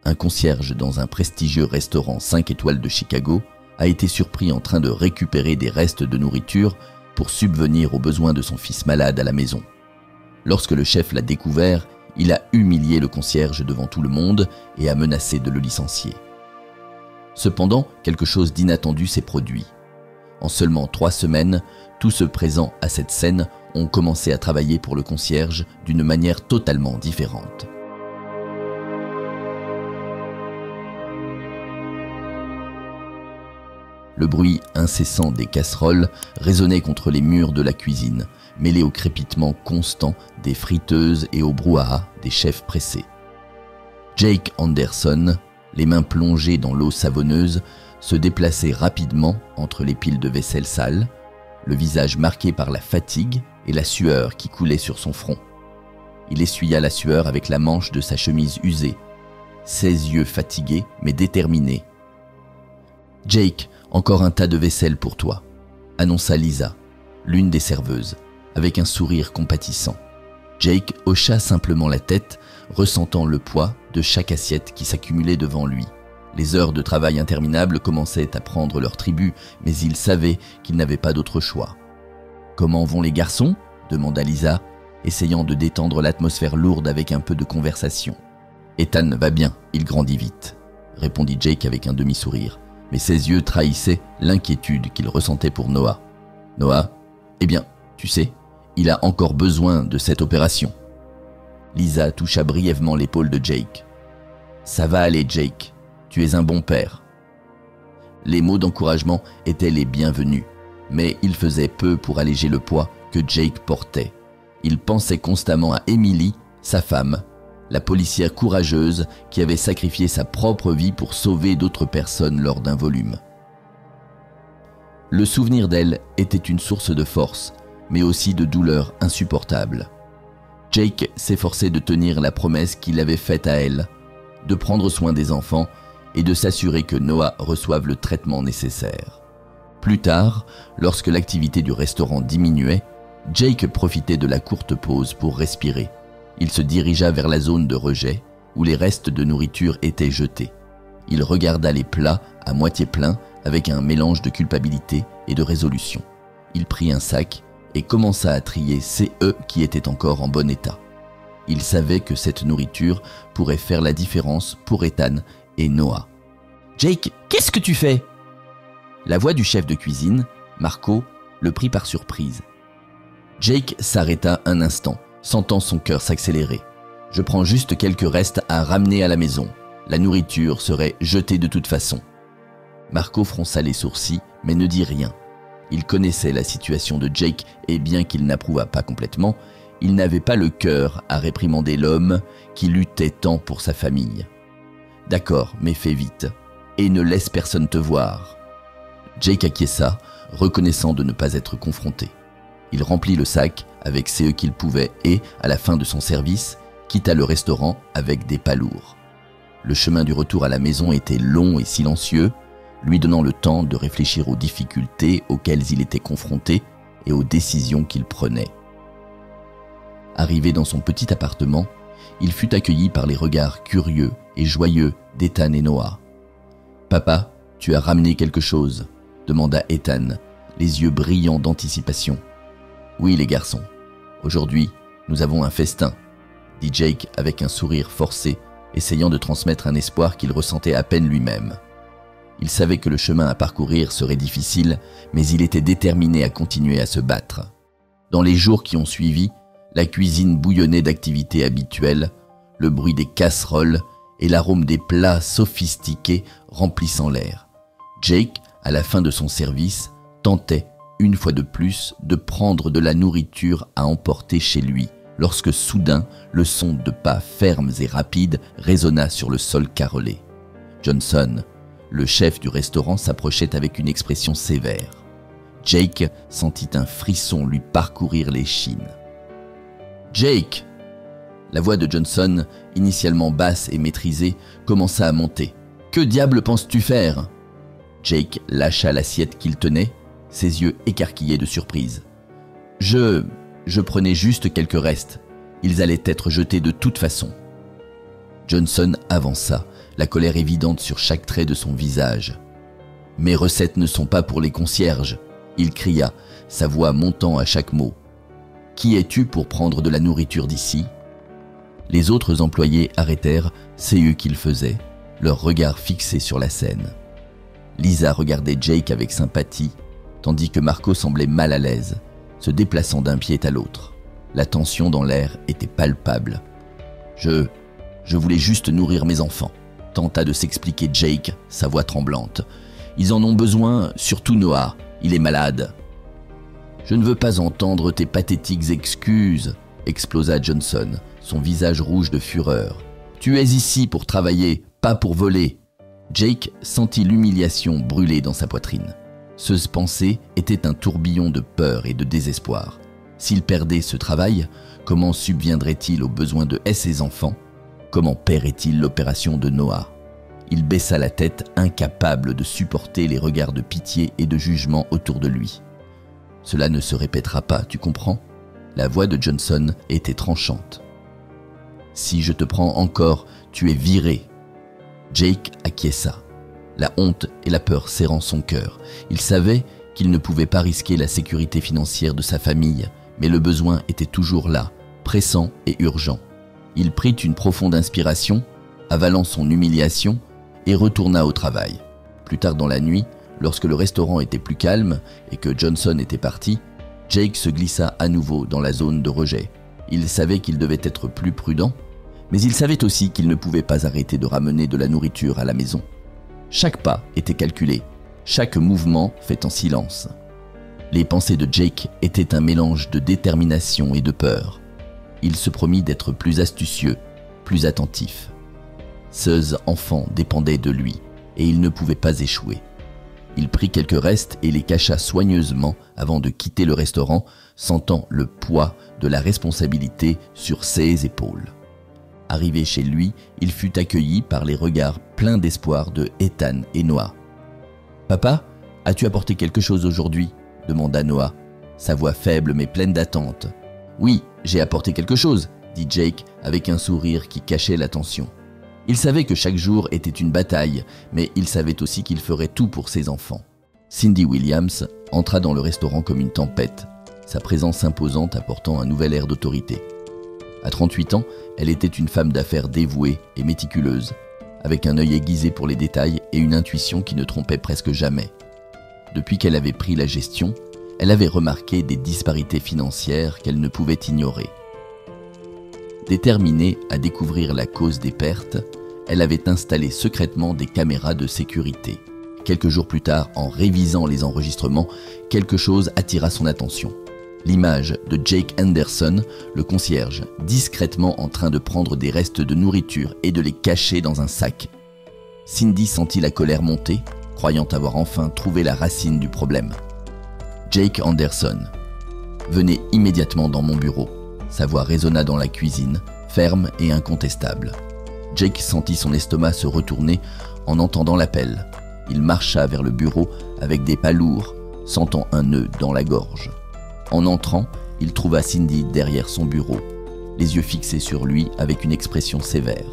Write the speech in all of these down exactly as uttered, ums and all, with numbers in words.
un concierge dans un prestigieux restaurant cinq étoiles de Chicago, a été surpris en train de récupérer des restes de nourriture pour subvenir aux besoins de son fils malade à la maison. Lorsque le chef l'a découvert, il a humilié le concierge devant tout le monde et a menacé de le licencier. Cependant, quelque chose d'inattendu s'est produit. En seulement trois semaines, tous ceux présents à cette scène ont commencé à travailler pour le concierge d'une manière totalement différente. Le bruit incessant des casseroles résonnait contre les murs de la cuisine, mêlé au crépitement constant des friteuses et au brouhaha des chefs pressés. Jake Anderson, les mains plongées dans l'eau savonneuse, se déplaçait rapidement entre les piles de vaisselle sale, le visage marqué par la fatigue et la sueur qui coulait sur son front. Il essuya la sueur avec la manche de sa chemise usée, ses yeux fatigués mais déterminés. « Jake, encore un tas de vaisselle pour toi », annonça Lisa, l'une des serveuses, avec un sourire compatissant. Jake hocha simplement la tête, ressentant le poids de chaque assiette qui s'accumulait devant lui. Les heures de travail interminables commençaient à prendre leur tribut, mais il savait qu'il n'avait pas d'autre choix. « Comment vont les garçons ?» demanda Lisa, essayant de détendre l'atmosphère lourde avec un peu de conversation. « Ethan va bien, il grandit vite », répondit Jake avec un demi-sourire, mais ses yeux trahissaient l'inquiétude qu'il ressentait pour Noah. « Noah, eh bien, tu sais, il a encore besoin de cette opération. » Lisa toucha brièvement l'épaule de Jake. « Ça va aller, Jake. Tu es un bon père. » Les mots d'encouragement étaient les bienvenus, mais ils faisaient peu pour alléger le poids que Jake portait. Il pensait constamment à Emily, sa femme, la policière courageuse qui avait sacrifié sa propre vie pour sauver d'autres personnes lors d'un volume. Le souvenir d'elle était une source de force, mais aussi de douleur insupportable. Jake s'efforçait de tenir la promesse qu'il avait faite à elle, de prendre soin des enfants et de s'assurer que Noah reçoive le traitement nécessaire. Plus tard, lorsque l'activité du restaurant diminuait, Jake profitait de la courte pause pour respirer. Il se dirigea vers la zone de rejet où les restes de nourriture étaient jetés. Il regarda les plats à moitié pleins avec un mélange de culpabilité et de résolution. Il prit un sac et commença à trier ces œufs qui étaient encore en bon état. Il savait que cette nourriture pourrait faire la différence pour Ethan et Noah. « Jake, qu'est-ce que tu fais ?» La voix du chef de cuisine, Marco, le prit par surprise. Jake s'arrêta un instant, sentant son cœur s'accélérer. « Je prends juste quelques restes à ramener à la maison. La nourriture serait jetée de toute façon. » Marco fronça les sourcils, mais ne dit rien. Il connaissait la situation de Jake et bien qu'il n'approuvât pas complètement, il n'avait pas le cœur à réprimander l'homme qui luttait tant pour sa famille. « D'accord, mais fais vite, et ne laisse personne te voir. » Jake acquiesça, reconnaissant de ne pas être confronté. Il remplit le sac avec ce qu'il pouvait et, à la fin de son service, quitta le restaurant avec des pas lourds. Le chemin du retour à la maison était long et silencieux, lui donnant le temps de réfléchir aux difficultés auxquelles il était confronté et aux décisions qu'il prenait. Arrivé dans son petit appartement, il fut accueilli par les regards curieux et joyeux d'Ethan et Noah. « Papa, tu as ramené quelque chose ?» demanda Ethan, les yeux brillants d'anticipation. « Oui, les garçons. Aujourd'hui, nous avons un festin, » dit Jake avec un sourire forcé, essayant de transmettre un espoir qu'il ressentait à peine lui-même. Il savait que le chemin à parcourir serait difficile, mais il était déterminé à continuer à se battre. Dans les jours qui ont suivi, la cuisine bouillonnait d'activités habituelles, le bruit des casseroles et l'arôme des plats sophistiqués remplissant l'air. Jake, à la fin de son service, tentait, une fois de plus, de prendre de la nourriture à emporter chez lui, lorsque soudain, le son de pas fermes et rapides résonna sur le sol carrelé. Johnson, le chef du restaurant, s'approchait avec une expression sévère. Jake sentit un frisson lui parcourir l'échine. « Jake !» La voix de Johnson, initialement basse et maîtrisée, commença à monter. « Que diable penses-tu faire ?» Jake lâcha l'assiette qu'il tenait, ses yeux écarquillés de surprise. « Je... je prenais juste quelques restes. Ils allaient être jetés de toute façon. » Johnson avança, la colère évidente sur chaque trait de son visage. « Mes recettes ne sont pas pour les concierges !» il cria, sa voix montant à chaque mot. « Qui es-tu pour prendre de la nourriture d'ici ?» Les autres employés arrêtèrent c'est eux qui le faisaient, leur regard fixé sur la scène. Lisa regardait Jake avec sympathie, tandis que Marco semblait mal à l'aise, se déplaçant d'un pied à l'autre. La tension dans l'air était palpable. « Je... je voulais juste nourrir mes enfants », tenta de s'expliquer Jake, sa voix tremblante. « Ils en ont besoin, surtout Noah, il est malade. »« Je ne veux pas entendre tes pathétiques excuses », explosa Johnson, son visage rouge de fureur. « Tu es ici pour travailler, pas pour voler. » Jake sentit l'humiliation brûler dans sa poitrine. Ce pensée était un tourbillon de peur et de désespoir. S'il perdait ce travail, comment subviendrait-il aux besoins de ses enfants? Comment paierait-il l'opération de Noah? Il baissa la tête, incapable de supporter les regards de pitié et de jugement autour de lui. « Cela ne se répétera pas, tu comprends ?» La voix de Johnson était tranchante. « Si je te prends encore, tu es viré. » Jake acquiesça, la honte et la peur serrant son cœur. Il savait qu'il ne pouvait pas risquer la sécurité financière de sa famille, mais le besoin était toujours là, pressant et urgent. Il prit une profonde inspiration, avalant son humiliation, et retourna au travail. Plus tard dans la nuit, lorsque le restaurant était plus calme et que Johnson était parti, Jake se glissa à nouveau dans la zone de rejet. Il savait qu'il devait être plus prudent, mais il savait aussi qu'il ne pouvait pas arrêter de ramener de la nourriture à la maison. Chaque pas était calculé, chaque mouvement fait en silence. Les pensées de Jake étaient un mélange de détermination et de peur. Il se promit d'être plus astucieux, plus attentif. Seize enfants dépendaient de lui, et il ne pouvait pas échouer. Il prit quelques restes et les cacha soigneusement avant de quitter le restaurant, sentant le poids de la responsabilité sur ses épaules. Arrivé chez lui, il fut accueilli par les regards pleins d'espoir de Ethan et Noah. « Papa, as-tu apporté quelque chose aujourd'hui ?» demanda Noah, sa voix faible mais pleine d'attente. « Oui, j'ai apporté quelque chose », dit Jake avec un sourire qui cachait la tension. Il savait que chaque jour était une bataille, mais il savait aussi qu'il ferait tout pour ses enfants. Cindy Williams entra dans le restaurant comme une tempête, sa présence imposante apportant un nouvel air d'autorité. À trente-huit ans, elle était une femme d'affaires dévouée et méticuleuse, avec un œil aiguisé pour les détails et une intuition qui ne trompait presque jamais. Depuis qu'elle avait pris la gestion, elle avait remarqué des disparités financières qu'elle ne pouvait ignorer. Déterminée à découvrir la cause des pertes, elle avait installé secrètement des caméras de sécurité. Quelques jours plus tard, en révisant les enregistrements, quelque chose attira son attention. L'image de Jake Anderson, le concierge, discrètement en train de prendre des restes de nourriture et de les cacher dans un sac. Cindy sentit la colère monter, croyant avoir enfin trouvé la racine du problème. Jake Anderson. Venez immédiatement dans mon bureau. Sa voix résonna dans la cuisine, ferme et incontestable. Jake sentit son estomac se retourner en entendant l'appel. Il marcha vers le bureau avec des pas lourds, sentant un nœud dans la gorge. En entrant, il trouva Cindy derrière son bureau, les yeux fixés sur lui avec une expression sévère.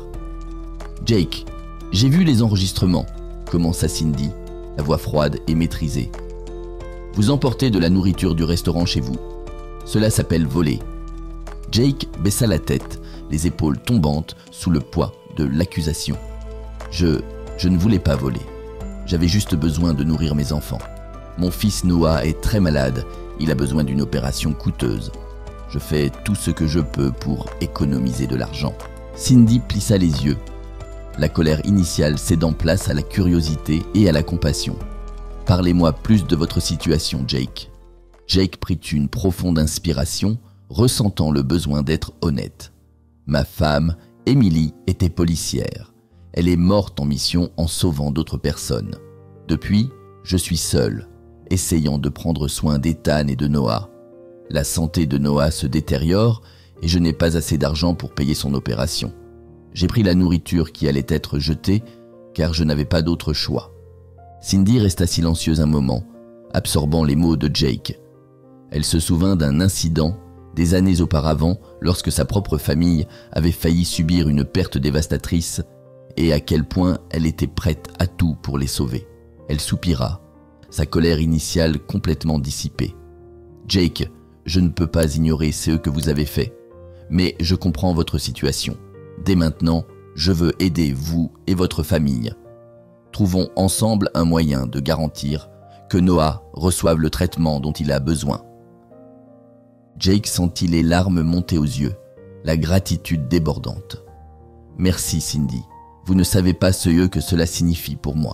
« Jake, j'ai vu les enregistrements », commença Cindy, la voix froide et maîtrisée. « Vous emportez de la nourriture du restaurant chez vous. Cela s'appelle voler. » Jake baissa la tête, les épaules tombantes sous le poids de l'accusation. « Je... je ne voulais pas voler. J'avais juste besoin de nourrir mes enfants. Mon fils Noah est très malade. Il a besoin d'une opération coûteuse. Je fais tout ce que je peux pour économiser de l'argent. » Cindy plissa les yeux, la colère initiale cédant place à la curiosité et à la compassion. « Parlez-moi plus de votre situation, Jake. » Jake prit une profonde inspiration, ressentant le besoin d'être honnête. « Ma femme, Emily, était policière. Elle est morte en mission en sauvant d'autres personnes. Depuis, je suis seul, essayant de prendre soin d'Ethan et de Noah. La santé de Noah se détériore et je n'ai pas assez d'argent pour payer son opération. J'ai pris la nourriture qui allait être jetée car je n'avais pas d'autre choix. » Cindy resta silencieuse un moment, absorbant les mots de Jake. Elle se souvint d'un incident des années auparavant lorsque sa propre famille avait failli subir une perte dévastatrice et à quel point elle était prête à tout pour les sauver. Elle soupira, sa colère initiale complètement dissipée. « Jake, je ne peux pas ignorer ce que vous avez fait, mais je comprends votre situation. Dès maintenant, je veux aider vous et votre famille. Trouvons ensemble un moyen de garantir que Noah reçoive le traitement dont il a besoin. » Jake sentit les larmes monter aux yeux, la gratitude débordante. « Merci Cindy, vous ne savez pas ce que cela signifie pour moi. »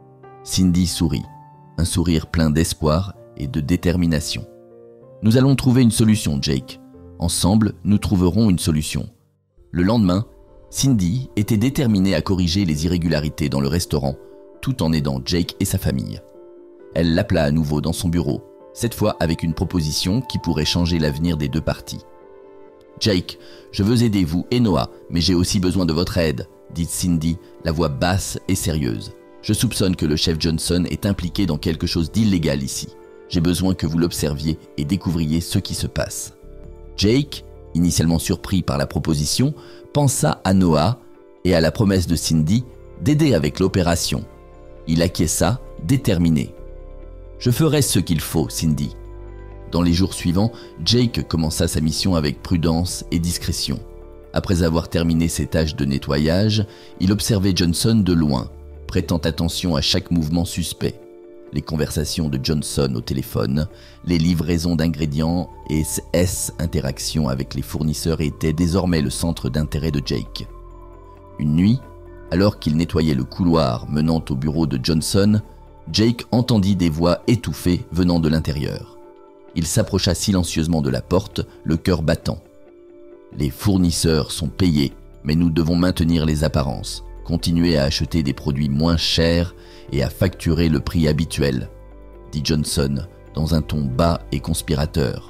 Cindy sourit, un sourire plein d'espoir et de détermination. « Nous allons trouver une solution, Jake. Ensemble, nous trouverons une solution. » Le lendemain, Cindy était déterminée à corriger les irrégularités dans le restaurant, tout en aidant Jake et sa famille. Elle l'appela à nouveau dans son bureau, cette fois avec une proposition qui pourrait changer l'avenir des deux parties. « Jake, je veux aider vous et Noah, mais j'ai aussi besoin de votre aide, » dit Cindy, la voix basse et sérieuse. « Je soupçonne que le chef Johnson est impliqué dans quelque chose d'illégal ici. J'ai besoin que vous l'observiez et découvriez ce qui se passe. » Jake, initialement surpris par la proposition, pensa à Noah et à la promesse de Cindy d'aider avec l'opération. Il acquiesça, déterminé. « Je ferai ce qu'il faut, Cindy. » Dans les jours suivants, Jake commença sa mission avec prudence et discrétion. Après avoir terminé ses tâches de nettoyage, il observait Johnson de loin, prêtant attention à chaque mouvement suspect. Les conversations de Johnson au téléphone, les livraisons d'ingrédients et ses interactions avec les fournisseurs étaient désormais le centre d'intérêt de Jake. Une nuit, alors qu'il nettoyait le couloir menant au bureau de Johnson, Jake entendit des voix étouffées venant de l'intérieur. Il s'approcha silencieusement de la porte, le cœur battant. « Les fournisseurs sont payés, mais nous devons maintenir les apparences, continuer à acheter des produits moins chers et à facturer le prix habituel, » dit Johnson dans un ton bas et conspirateur.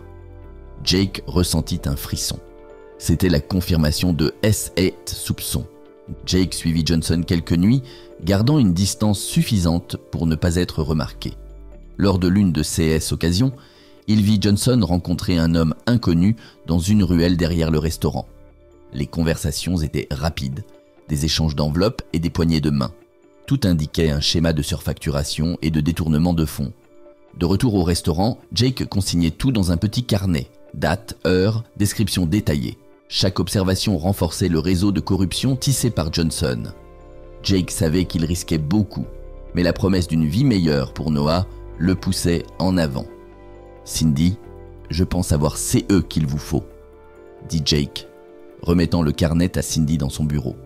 Jake ressentit un frisson. C'était la confirmation de ses soupçons. Jake suivit Johnson quelques nuits, gardant une distance suffisante pour ne pas être remarqué. Lors de l'une de ces occasions, il vit Johnson rencontrer un homme inconnu dans une ruelle derrière le restaurant. Les conversations étaient rapides, des échanges d'enveloppes et des poignées de main. Tout indiquait un schéma de surfacturation et de détournement de fonds. De retour au restaurant, Jake consignait tout dans un petit carnet. Date, heure, description détaillée. Chaque observation renforçait le réseau de corruption tissé par Johnson. Jake savait qu'il risquait beaucoup, mais la promesse d'une vie meilleure pour Noah le poussait en avant. « Cindy, je pense avoir c'est eux qu'il vous faut, » dit Jake, remettant le carnet à Cindy dans son bureau.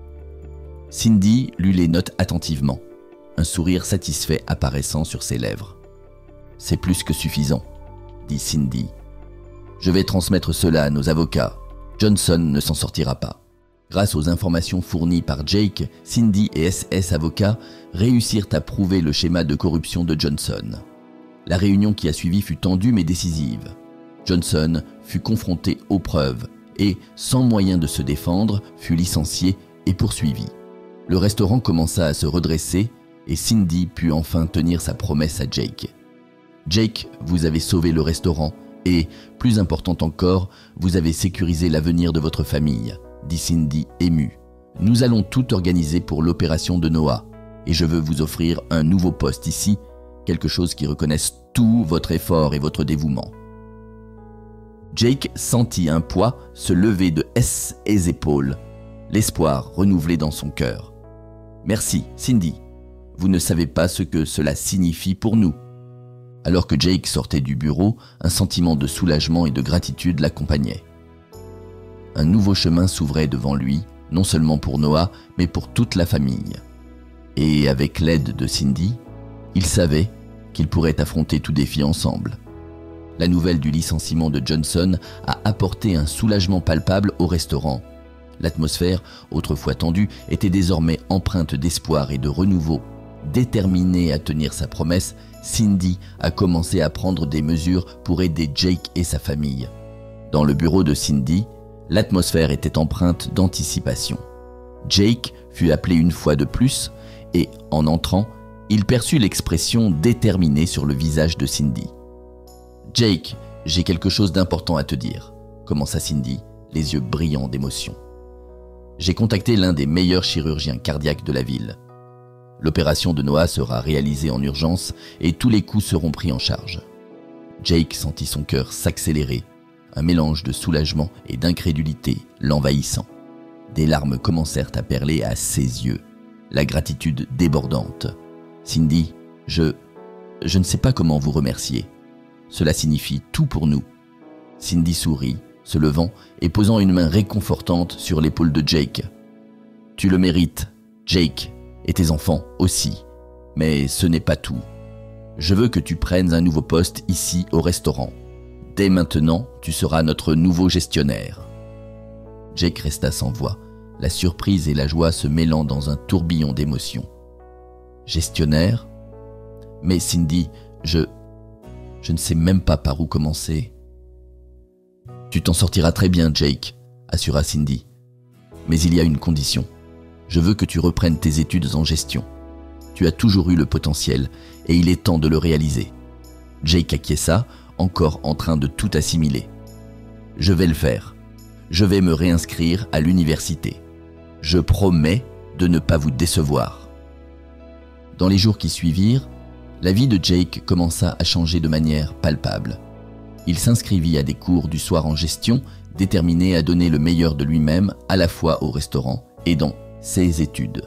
Cindy lut les notes attentivement, un sourire satisfait apparaissant sur ses lèvres. « C'est plus que suffisant, » dit Cindy. « Je vais transmettre cela à nos avocats. Johnson ne s'en sortira pas. » Grâce aux informations fournies par Jake, Cindy et ses avocats réussirent à prouver le schéma de corruption de Johnson. La réunion qui a suivi fut tendue mais décisive. Johnson fut confronté aux preuves et, sans moyen de se défendre, fut licencié et poursuivi. Le restaurant commença à se redresser et Cindy put enfin tenir sa promesse à Jake. « Jake, vous avez sauvé le restaurant et, plus important encore, vous avez sécurisé l'avenir de votre famille, » dit Cindy émue. « Nous allons tout organiser pour l'opération de Noah et je veux vous offrir un nouveau poste ici, quelque chose qui reconnaisse tout votre effort et votre dévouement. » Jake sentit un poids se lever de ses épaules, l'espoir renouvelé dans son cœur. « Merci, Cindy. Vous ne savez pas ce que cela signifie pour nous. » Alors que Jake sortait du bureau, un sentiment de soulagement et de gratitude l'accompagnait. Un nouveau chemin s'ouvrait devant lui, non seulement pour Noah, mais pour toute la famille. Et avec l'aide de Cindy, il savait qu'ils pourraient affronter tout défi ensemble. La nouvelle du licenciement de Johnson a apporté un soulagement palpable au restaurant. L'atmosphère, autrefois tendue, était désormais empreinte d'espoir et de renouveau. Déterminée à tenir sa promesse, Cindy a commencé à prendre des mesures pour aider Jake et sa famille. Dans le bureau de Cindy, l'atmosphère était empreinte d'anticipation. Jake fut appelé une fois de plus et, en entrant, il perçut l'expression déterminée sur le visage de Cindy. « Jake, j'ai quelque chose d'important à te dire, » commença Cindy, les yeux brillants d'émotion. « J'ai contacté l'un des meilleurs chirurgiens cardiaques de la ville. L'opération de Noah sera réalisée en urgence et tous les coûts seront pris en charge. Jake sentit son cœur s'accélérer, un mélange de soulagement et d'incrédulité l'envahissant. Des larmes commencèrent à perler à ses yeux, la gratitude débordante. « Cindy, je... je ne sais pas comment vous remercier. Cela signifie tout pour nous. » Cindy sourit, se levant et posant une main réconfortante sur l'épaule de Jake. « Tu le mérites, Jake, et tes enfants aussi. Mais ce n'est pas tout. Je veux que tu prennes un nouveau poste ici au restaurant. Dès maintenant, tu seras notre nouveau gestionnaire. » Jake resta sans voix, la surprise et la joie se mêlant dans un tourbillon d'émotions. « Gestionnaire ? Mais Cindy, je... je ne sais même pas par où commencer. »« Tu t'en sortiras très bien, Jake, » assura Cindy. « Mais il y a une condition. Je veux que tu reprennes tes études en gestion. Tu as toujours eu le potentiel et il est temps de le réaliser. » Jake acquiesça, encore en train de tout assimiler. « Je vais le faire. Je vais me réinscrire à l'université. Je promets de ne pas vous décevoir. » Dans les jours qui suivirent, la vie de Jake commença à changer de manière palpable. Il s'inscrivit à des cours du soir en gestion, déterminé à donner le meilleur de lui-même à la fois au restaurant et dans ses études.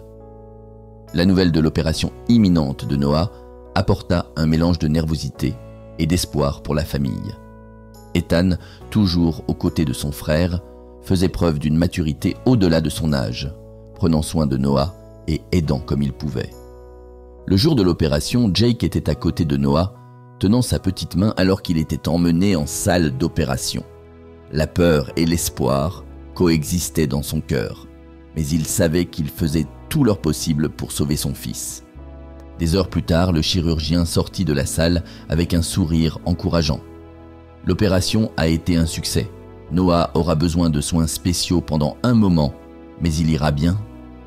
La nouvelle de l'opération imminente de Noah apporta un mélange de nervosité et d'espoir pour la famille. Ethan, toujours aux côtés de son frère, faisait preuve d'une maturité au-delà de son âge, prenant soin de Noah et aidant comme il pouvait. Le jour de l'opération, Jake était à côté de Noah, tenant sa petite main alors qu'il était emmené en salle d'opération. La peur et l'espoir coexistaient dans son cœur, mais il savait qu'ils faisaient tout leur possible pour sauver son fils. Des heures plus tard, le chirurgien sortit de la salle avec un sourire encourageant. L'opération a été un succès. Noah aura besoin de soins spéciaux pendant un moment, mais il ira bien.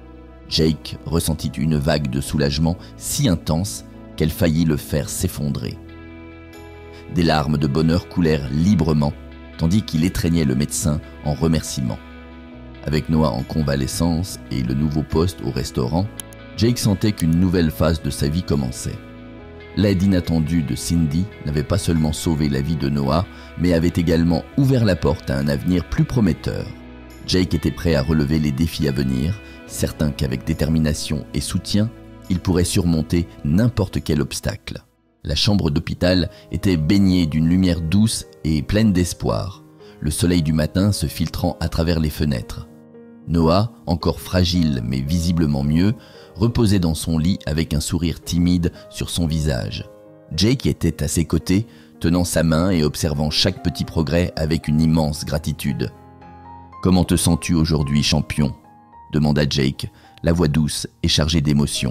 Jake ressentit une vague de soulagement si intense qu'elle faillit le faire s'effondrer. Des larmes de bonheur coulèrent librement, tandis qu'il étreignait le médecin en remerciement. Avec Noah en convalescence et le nouveau poste au restaurant, Jake sentait qu'une nouvelle phase de sa vie commençait. L'aide inattendue de Cindy n'avait pas seulement sauvé la vie de Noah, mais avait également ouvert la porte à un avenir plus prometteur. Jake était prêt à relever les défis à venir, certain qu'avec détermination et soutien, il pourrait surmonter n'importe quel obstacle. La chambre d'hôpital était baignée d'une lumière douce et pleine d'espoir, le soleil du matin se filtrant à travers les fenêtres. Noah, encore fragile mais visiblement mieux, reposait dans son lit avec un sourire timide sur son visage. Jake était à ses côtés, tenant sa main et observant chaque petit progrès avec une immense gratitude. « Comment te sens-tu aujourd'hui, champion ?» demanda Jake, la voix douce et chargée d'émotion.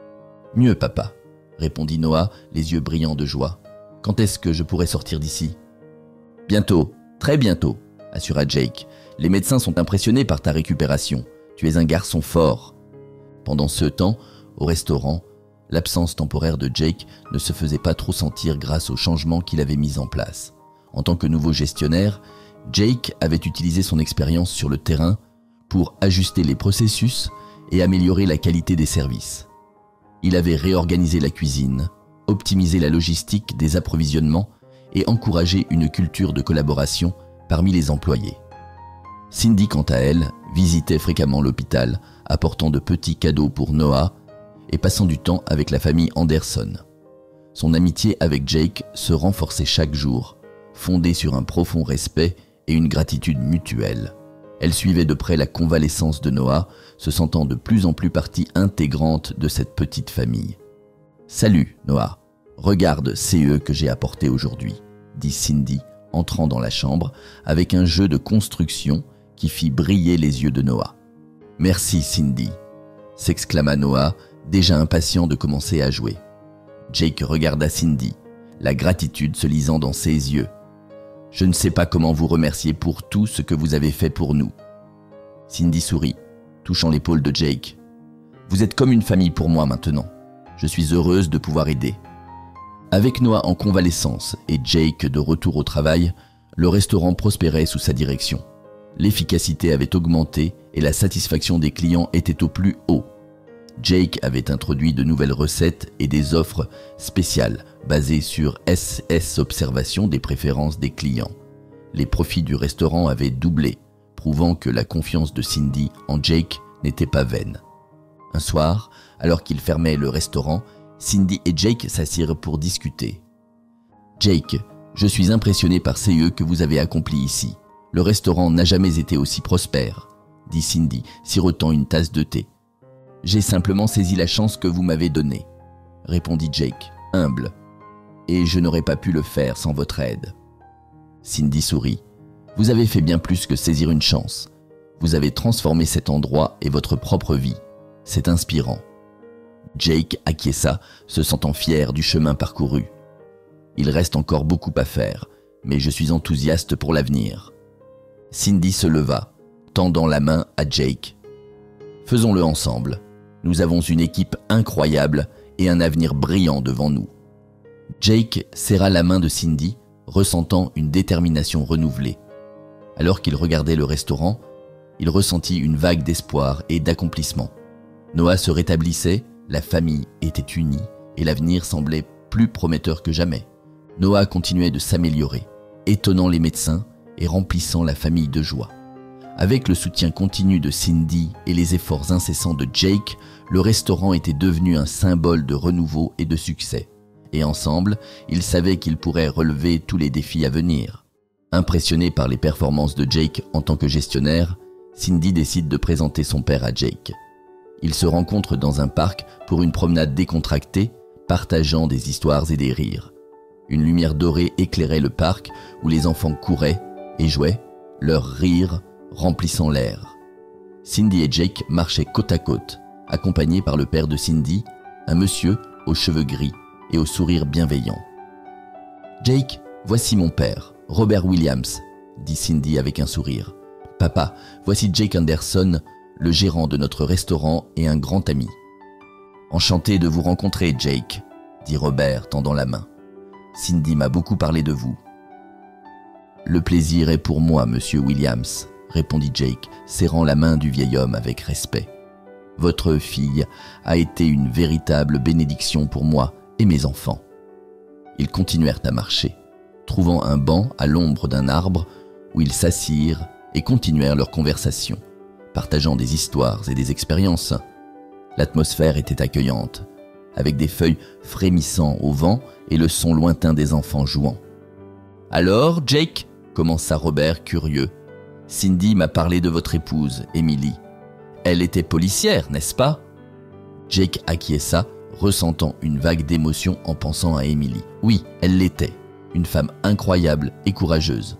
« Mieux, papa », répondit Noah, les yeux brillants de joie. « Quand est-ce que je pourrai sortir d'ici ?»« Bientôt, très bientôt », assura Jake. « Les médecins sont impressionnés par ta récupération. Tu es un garçon fort. » Pendant ce temps, au restaurant, l'absence temporaire de Jake ne se faisait pas trop sentir grâce aux changements qu'il avait mis en place. En tant que nouveau gestionnaire, Jake avait utilisé son expérience sur le terrain pour ajuster les processus et améliorer la qualité des services. Il avait réorganisé la cuisine, optimisé la logistique des approvisionnements et encouragé une culture de collaboration parmi les employés. Cindy, quant à elle, visitait fréquemment l'hôpital, apportant de petits cadeaux pour Noah et passant du temps avec la famille Anderson. Son amitié avec Jake se renforçait chaque jour, fondée sur un profond respect et une gratitude mutuelle. Elle suivait de près la convalescence de Noah, se sentant de plus en plus partie intégrante de cette petite famille. « Salut, Noah. Regarde C E que j'ai apporté aujourd'hui, » dit Cindy, entrant dans la chambre avec un jeu de construction qui fit briller les yeux de Noah. « Merci, Cindy » s'exclama Noah, déjà impatient de commencer à jouer. Jake regarda Cindy, la gratitude se lisant dans ses yeux. « Je ne sais pas comment vous remercier pour tout ce que vous avez fait pour nous. » Cindy sourit, touchant l'épaule de Jake. « Vous êtes comme une famille pour moi maintenant. Je suis heureuse de pouvoir aider. » Avec Noah en convalescence et Jake de retour au travail, le restaurant prospérait sous sa direction. L'efficacité avait augmenté et la satisfaction des clients était au plus haut. Jake avait introduit de nouvelles recettes et des offres spéciales basées sur S S observation des préférences des clients. Les profits du restaurant avaient doublé, prouvant que la confiance de Cindy en Jake n'était pas vaine. Un soir, alors qu'il fermait le restaurant, Cindy et Jake s'assirent pour discuter. « Jake, je suis impressionné par ce que vous avez accompli ici. Le restaurant n'a jamais été aussi prospère, » dit Cindy, sirotant une tasse de thé. « J'ai simplement saisi la chance que vous m'avez donnée, » répondit Jake, humble. « Et je n'aurais pas pu le faire sans votre aide. » Cindy sourit. « Vous avez fait bien plus que saisir une chance. Vous avez transformé cet endroit et votre propre vie. C'est inspirant. » Jake acquiesça, se sentant fier du chemin parcouru. « Il reste encore beaucoup à faire, mais je suis enthousiaste pour l'avenir. » Cindy se leva, tendant la main à Jake. « Faisons-le ensemble. Nous avons une équipe incroyable et un avenir brillant devant nous. » Jake serra la main de Cindy, ressentant une détermination renouvelée. Alors qu'il regardait le restaurant, il ressentit une vague d'espoir et d'accomplissement. Noah se rétablissait, la famille était unie et l'avenir semblait plus prometteur que jamais. Noah continuait de s'améliorer, étonnant les médecins et remplissant la famille de joie. Avec le soutien continu de Cindy et les efforts incessants de Jake, le restaurant était devenu un symbole de renouveau et de succès. Et ensemble, ils savaient qu'ils pourraient relever tous les défis à venir. Impressionné par les performances de Jake en tant que gestionnaire, Cindy décide de présenter son père à Jake. Ils se rencontrent dans un parc pour une promenade décontractée, partageant des histoires et des rires. Une lumière dorée éclairait le parc où les enfants couraient et jouaient, leurs rires remplissant l'air. Cindy et Jake marchaient côte à côte, accompagnés par le père de Cindy, un monsieur aux cheveux gris et au sourire bienveillant. « Jake, voici mon père, Robert Williams, » dit Cindy avec un sourire. « Papa, voici Jake Anderson, le gérant de notre restaurant et un grand ami. »« Enchanté de vous rencontrer, Jake, » dit Robert tendant la main. « Cindy m'a beaucoup parlé de vous. »« Le plaisir est pour moi, monsieur Williams, » répondit Jake, serrant la main du vieil homme avec respect. « Votre fille a été une véritable bénédiction pour moi et mes enfants. » Ils continuèrent à marcher, trouvant un banc à l'ombre d'un arbre où ils s'assirent et continuèrent leur conversation, partageant des histoires et des expériences. L'atmosphère était accueillante, avec des feuilles frémissant au vent et le son lointain des enfants jouant. « Alors, Jake ?» commença Robert, curieux. « Cindy m'a parlé de votre épouse, Emily. Elle était policière, n'est-ce pas ?» Jake acquiesça, ressentant une vague d'émotion en pensant à Emily. Oui, elle l'était, une femme incroyable et courageuse.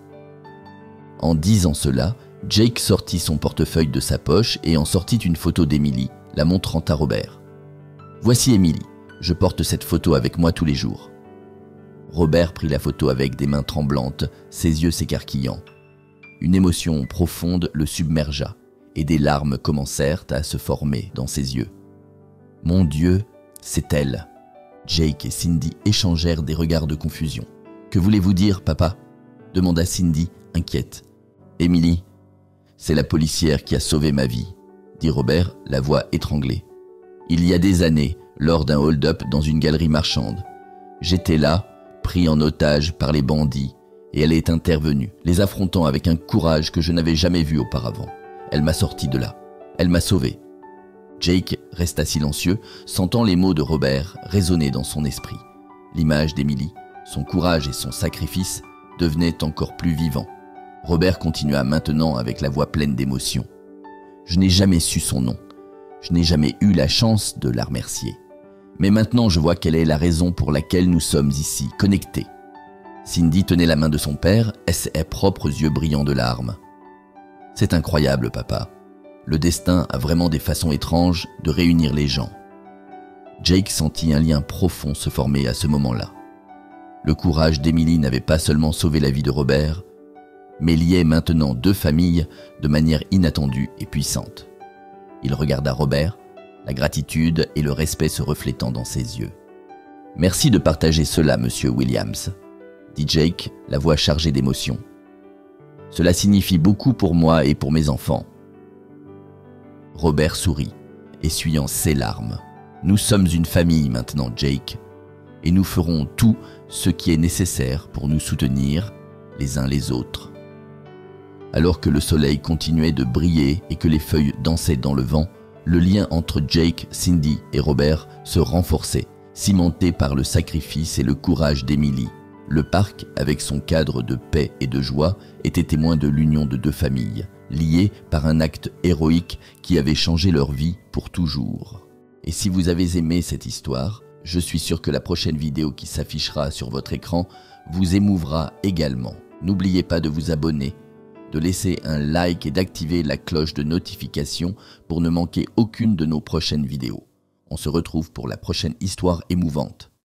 En disant cela, Jake sortit son portefeuille de sa poche et en sortit une photo d'Emily, la montrant à Robert. « Voici Emily, je porte cette photo avec moi tous les jours. » Robert prit la photo avec des mains tremblantes, ses yeux s'écarquillant. Une émotion profonde le submergea et des larmes commencèrent à se former dans ses yeux. « Mon Dieu, c'est elle !» Jake et Cindy échangèrent des regards de confusion. « Que voulez-vous dire, papa ?» demanda Cindy, inquiète. « Emily, c'est la policière qui a sauvé ma vie, » dit Robert, la voix étranglée. « Il y a des années, lors d'un hold-up dans une galerie marchande. J'étais là, pris en otage par les bandits, et elle est intervenue, les affrontant avec un courage que je n'avais jamais vu auparavant. Elle m'a sorti de là. Elle m'a sauvé. » Jake resta silencieux, sentant les mots de Robert résonner dans son esprit. L'image d'Emily, son courage et son sacrifice devenaient encore plus vivants. Robert continua maintenant avec la voix pleine d'émotion. « Je n'ai jamais su son nom. Je n'ai jamais eu la chance de la remercier. Mais maintenant je vois quelle est la raison pour laquelle nous sommes ici, connectés. » Cindy tenait la main de son père et ses propres yeux brillants de larmes. « C'est incroyable, papa. Le destin a vraiment des façons étranges de réunir les gens. » Jake sentit un lien profond se former à ce moment-là. Le courage d'Emily n'avait pas seulement sauvé la vie de Robert, mais liait maintenant deux familles de manière inattendue et puissante. Il regarda Robert, la gratitude et le respect se reflétant dans ses yeux. « Merci de partager cela, monsieur Williams, » dit Jake, la voix chargée d'émotion. « Cela signifie beaucoup pour moi et pour mes enfants. » Robert sourit, essuyant ses larmes. « Nous sommes une famille maintenant, Jake, et nous ferons tout ce qui est nécessaire pour nous soutenir les uns les autres. » Alors que le soleil continuait de briller et que les feuilles dansaient dans le vent, le lien entre Jake, Cindy et Robert se renforçait, cimenté par le sacrifice et le courage d'Emily. Le parc, avec son cadre de paix et de joie, était témoin de l'union de deux familles, liées par un acte héroïque qui avait changé leur vie pour toujours. Et si vous avez aimé cette histoire, je suis sûr que la prochaine vidéo qui s'affichera sur votre écran vous émouvra également. N'oubliez pas de vous abonner, de laisser un like et d'activer la cloche de notification pour ne manquer aucune de nos prochaines vidéos. On se retrouve pour la prochaine histoire émouvante.